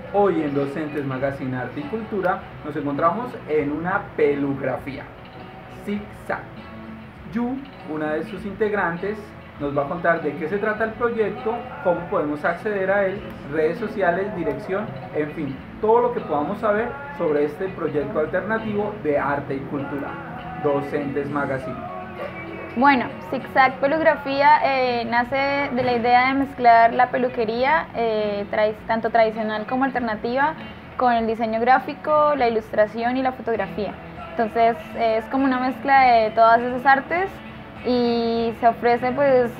Hoy en Docentes Magazine Arte y Cultura nos encontramos en una pelugrafía, Zigzag. Yu, una de sus integrantes, nos va a contar de qué se trata el proyecto, cómo podemos acceder a él, redes sociales, dirección, en fin, todo lo que podamos saber sobre este proyecto alternativo de arte y cultura. Docentes Magazine. Bueno, Zigzag Pelugrafía nace de la idea de mezclar la peluquería, tanto tradicional como alternativa, con el diseño gráfico, la ilustración y la fotografía. Entonces es como una mezcla de todas esas artes y se ofrece pues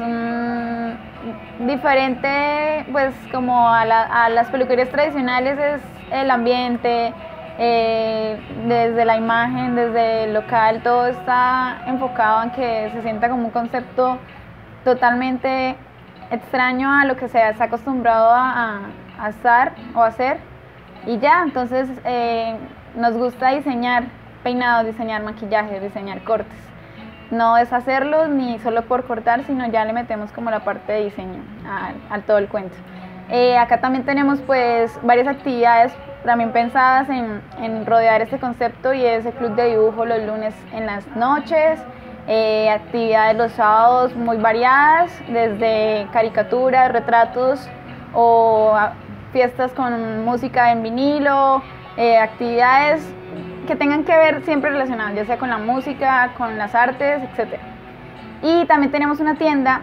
diferente, pues como a las peluquerías tradicionales es el ambiente. Desde la imagen, desde el local, todo está enfocado en que se sienta como un concepto totalmente extraño a lo que se está acostumbrado a estar o hacer. Y ya, entonces nos gusta diseñar peinados, diseñar maquillaje, diseñar cortes. No es hacerlos ni solo por cortar, sino ya le metemos como la parte de diseño a todo el cuento. Acá también tenemos pues varias actividades también pensadas en rodear este concepto, y es el club de dibujo los lunes en las noches, actividades los sábados muy variadas, desde caricaturas, retratos o fiestas con música en vinilo, actividades que tengan que ver siempre relacionadas, ya sea con la música, con las artes, etc. Y también tenemos una tienda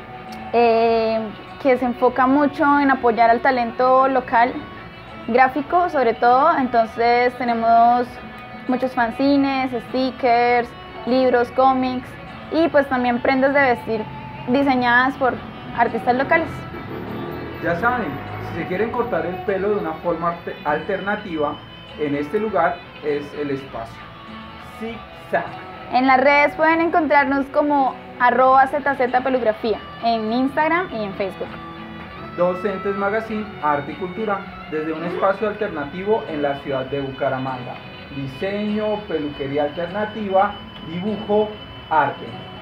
que se enfoca mucho en apoyar al talento local gráfico sobre todo. Entonces tenemos muchos fanzines, stickers, libros, cómics y pues también prendas de vestir diseñadas por artistas locales. Ya saben, si se quieren cortar el pelo de una forma alternativa, en este lugar es el espacio. Zigzag. En las redes pueden encontrarnos como @ZZpelugrafía en Instagram y en Facebook. Docentes Magazine Arte y Cultura, desde un espacio alternativo en la ciudad de Bucaramanga. Diseño, peluquería alternativa, dibujo, arte.